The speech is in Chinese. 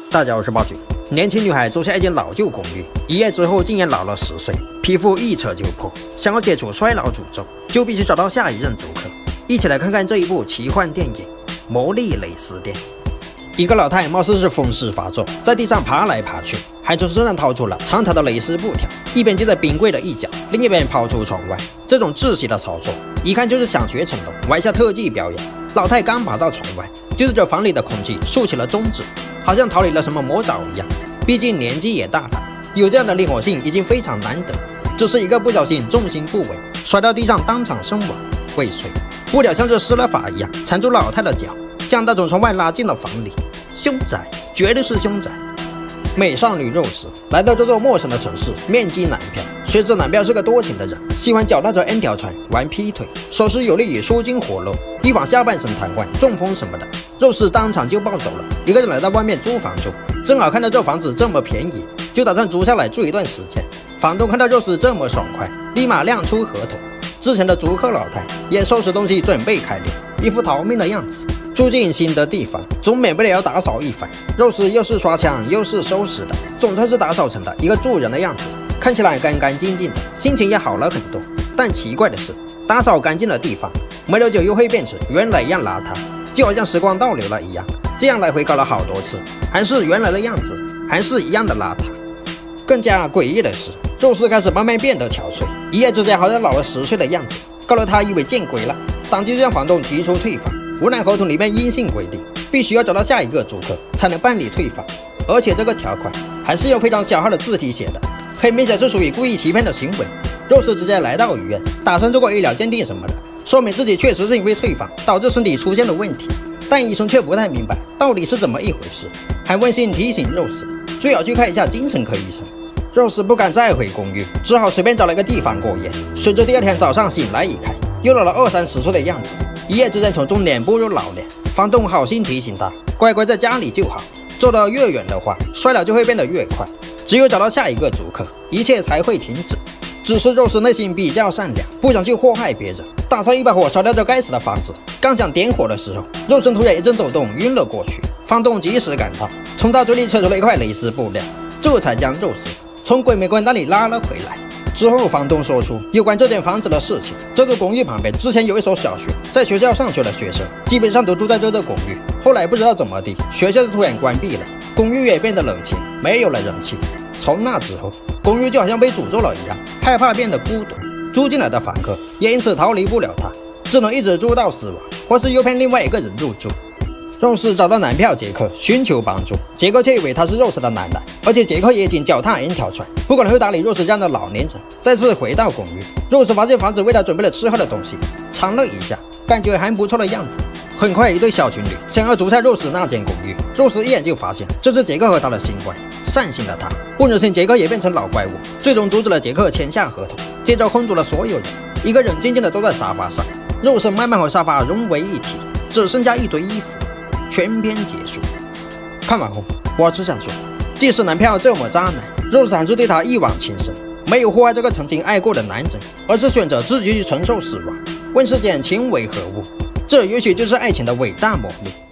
大家好，我是暴君。年轻女孩租下一间老旧公寓，一夜之后竟然老了10岁，皮肤一扯就破。想要解除衰老诅咒，就必须找到下一任租客。一起来看看这一部奇幻电影《魔力蕾丝店》。一个老太貌似是风湿发作，在地上爬来爬去，还从身上掏出了长条的蕾丝布条，一边系在冰柜的一角，另一边抛出窗外。这种窒息的操作，一看就是想学成龙，玩下特技表演。老太刚爬到窗外，就对着房里的空气竖起了中指，好像逃离了什么魔爪一样。毕竟年纪也大了，有这样的灵活性已经非常难得。只是一个不小心，重心不稳，摔到地上，当场身亡未遂。布条像是施了法一样缠住老太的脚，将她从窗外拉进了房里。凶宅，绝对是凶宅。美少女肉丝来到这座陌生的城市，面基男票。谁知男票是个多情的人，喜欢脚踏着 N 条船玩劈腿，手势有力以舒筋活络，预防下半身瘫痪、中风什么的。肉丝当场就暴走了，一个人来到外面租房住，正好看到这房子这么便宜，就打算租下来住一段时间。房东看到肉丝这么爽快，立马亮出合同。之前的租客老太也收拾东西准备开溜，一副逃命的样子。住进新的地方，总免不了要打扫一番。肉丝又是刷墙又是收拾的，总算是打扫成了一个住人的样子，看起来干干净净的，心情也好了很多。但奇怪的是，打扫干净的地方，没多久又会变成原来一样邋遢，就好像时光倒流了一样。这样来回搞了好多次，还是原来的样子，还是一样的邋遢。更加诡异的是，肉丝开始慢慢变得憔悴，一夜之间好像老了10岁的样子，搞得他以为见鬼了，当即就向房东提出退房。无奈合同里面硬性规定，必须要找到下一个租客才能办理退房，而且这个条款还是用非常小号的字体写的，很明显是属于故意欺骗的行为。肉丝直接来到医院，打算做个医疗鉴定什么的，说明自己确实是因为退房导致身体出现了问题，但医生却不太明白到底是怎么一回事，还温馨提醒肉丝最好去看一下精神科医生。肉丝不敢再回公寓，只好随便找了一个地方过夜。谁知第二天早上醒来一看，又老了20-30岁的样子，一夜之间从中年步入老年。房东好心提醒他，乖乖在家里就好，走得越远的话，衰老就会变得越快。只有找到下一个租客，一切才会停止。只是肉丝内心比较善良，不想去祸害别人，打算一把火烧掉这该死的房子。刚想点火的时候，肉身突然一阵抖动，晕了过去。房东及时赶到，从他嘴里扯出了一块蕾丝布料，这才将肉丝从鬼魅鬼那里拉了回来。之后，房东说出有关这间房子的事情。这座公寓旁边之前有一所小学，在学校上学的学生基本上都住在这座公寓。后来不知道怎么地，学校就突然关闭了，公寓也变得冷清，没有了人气。从那之后，公寓就好像被诅咒了一样，害怕变得孤独。住进来的房客也因此逃离不了它，只能一直住到死亡，或是诱骗另外一个人入住。肉丝找到男票杰克寻求帮助，杰克却以为他是肉丝的奶奶，而且杰克也已经脚踏 N 条船，不可能会搭理肉丝这样的老年人。再次回到公寓，肉丝发现房子为他准备了吃喝的东西，尝了一下，感觉还不错的样子。很快，一对小情侣想要租下肉丝那间公寓，肉丝一眼就发现这是杰克和他的新欢。善心的他不忍心杰克也变成老怪物，最终阻止了杰克签下合同，接着轰走了所有人，一个人静静地坐在沙发上，肉丝慢慢和沙发融为一体，只剩下一堆衣服。全篇结束。看完后，我只想说，即使男票这么渣男，肉丝还是对他一往情深，没有祸害这个曾经爱过的男人，而是选择自己去承受死亡。问世间情为何物？这也许就是爱情的伟大魔力。